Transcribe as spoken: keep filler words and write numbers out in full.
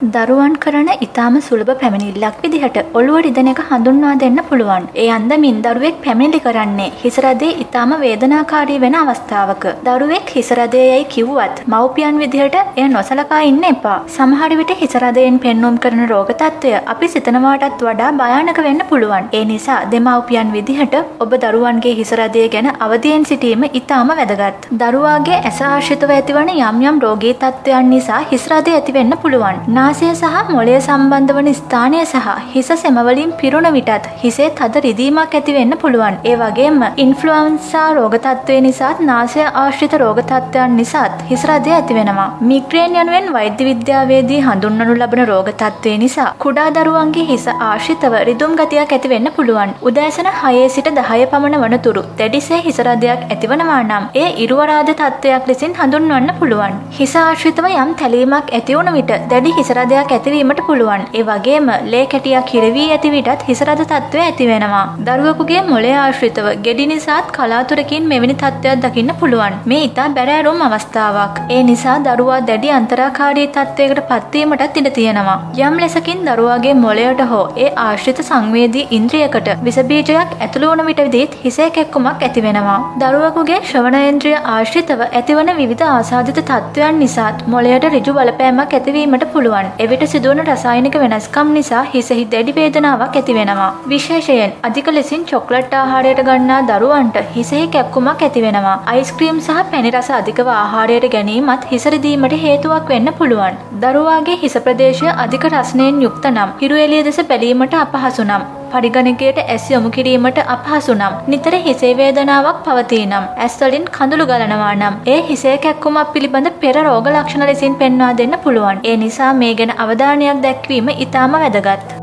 දරුවන් කරන ඊටාම සුලභ පැමිණිල්ලක් විදිහට ඔළුව රිදෙන එක හඳුන්වා දෙන්න පුළුවන්. ඒ අන්දමින් දරුවෙක් පැමිණිලි කරන්නේ හිස රදේ ඊටාම වේදනාකාරී වෙන අවස්ථාවක. දරුවෙක් හිස රදේයයි කිව්වත් මව්පියන් විදිහට එය නොසලකා ඉන්න එපා. සමහර විට හිස රදයෙන් පෙන්වුම් කරන රෝග තත්ත්වය අපි සිතනවාටත් වඩා භයානක වෙන්න පුළුවන්. ඒ නිසා දෙමව්පියන් විදිහට ඔබ දරුවන්ගේ හිස රදේ ගැන අවදියෙන් සිටීම ඊටාම වැදගත්. දරුවාගේ ඇස ආශ්‍රිතව ඇතිවන යම් යම් රෝගී තත්ත්වයන් නිසා හිස රදේ ඇති වෙන්න පුළුවන්. නාසය සහ මොළය සම්බන්ධ වන ස්ථානය සහ හිස සෙම වලින් පිරුණ විටත් හිසේ තද රිදීමක් ඇති වෙන්න පුළුවන්. ඒ වගේම ඉන්ෆ්ලුවෙන්සා රෝග තත්ත්වය නිසාත් නාසය ආශ්‍රිත රෝග තත්ත්වයන් නිසාත් හිස රදය ඇති වෙනවා. මිග්‍රේන් යනුවෙන් වෛද්‍ය විද්‍යාවේදී හඳුන්වනු ලබන රෝග තත්ත්වය නිසා කුඩා දරුවන්ගේ හිස ආශ්‍රිතව රිදුම් ගතියක් ඇති වෙන්න පුළුවන්. උදෑසන හයේ සිට දහය පමණ වනතුරු දැඩිසේ හිස රදයක් ඇතිවනවා නම් ඒ ඉරුවරාද තත්ත්වයක් ලෙසින් හඳුන්වන්න පුළුවන්. හිස ආශ්‍රිතව යම් තැලීමක් ඇති වුණ විට දැඩි හිස රදයක් ඇතිවීමට පුළුවන්. ඒ වගේම ලේ කැටියක් හිරවී ඇති විටත් හිස රද තත්ත්වය ඇති වෙනවා. දරුවෙකුගේ මොළය ආශ්‍රිතව ගෙඩි නිසාත් කලාතුරකින් මෙවැනි තත්ත්වයක් දකින්න පුළුවන්. මේ ඉතා බැරෑරුම් අවස්ථාවක්. ඒ නිසා දරුවා දැඩි අන්තරාකාරී තත්ත්වයකට පත්වීමටත් ඉඩ තියෙනවා. යම් ලෙසකින් දරුවාගේ මොළයට හෝ ඒ ආශ්‍රිත සංවේදී ඉන්ද්‍රියකට විස බීජයක් ඇතුළු වන විටදීත් හිසේ කැක්කුමක් ඇති වෙනවා. දරුවෙකුගේ ශ්‍රවණේන්ද්‍රිය ආශ්‍රිතව ඇතිවන විවිධ ආසාදිත තත්ත්වයන් නිසාත් මොළයට ඍජු බලපෑමක් ඇතිවීමට පුළුවන්. එවිට සිදුවන රසායනික වෙනස්කම් නිසා හිසෙහි දැඩි වේදනාවක් ඇති වෙනවා. විශේෂයෙන් අධික ලෙසින් චොක්ලට් ආහාරයට ගන්නා දරුවන්ට හිසෙහි කැක්කුමක් ඇති වෙනවා. අයිස්ක්‍රීම් සහ පැණි රස අධිකව ආහාරයට ගැනීමත් හිස රිදීමට හේතුවක් වෙන්න පුළුවන්. දරුවාගේ හිස ප්‍රදේශය අධික රස්නයෙන් යුක්ත නම්, හිරු එළිය දෙස බැලීමට අපහසු නම්, පරිගණකයට ඇස් යොමු කිරීමට අපහසු නම්, නිතර හිසේ වේදනාවක් පවතී නම්, ඇස් වලින් කඳුළු ගලනවා නම්, ඒ හිසේ කැක්කුමක් පිළිබඳ පෙර රෝග ලක්ෂණ ලෙසින් පෙන්වා දෙන්න පුළුවන්. ඒ නිසා මේ ගැන අවධානයක් දැක්වීම ඉතාම වැදගත්.